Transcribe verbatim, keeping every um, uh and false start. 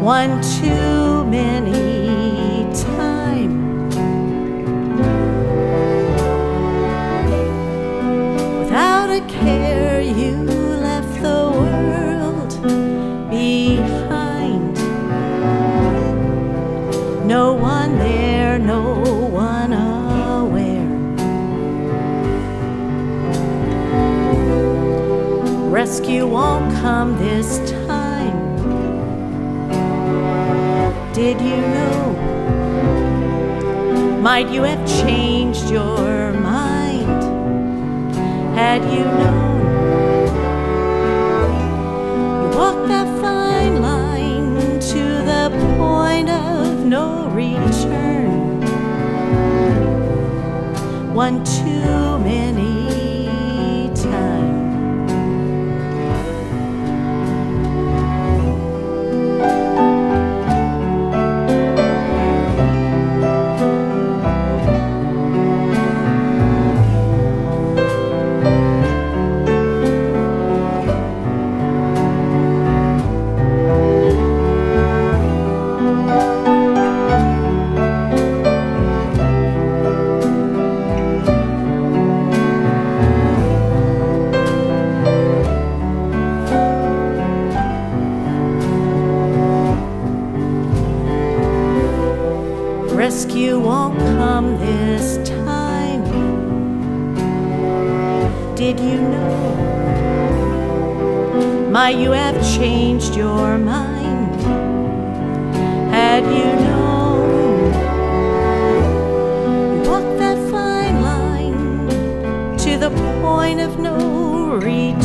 one too many time. Without a care, you left the world behind. No one there, no one aware. Rescue won't come this time. Did you know? Might you have changed your mind had you known? You walked that fine line to the point of no return. One too many times. Rescue won't come this time. Did you know? Might you have changed your mind had you known? You walked that fine line to the point of no return.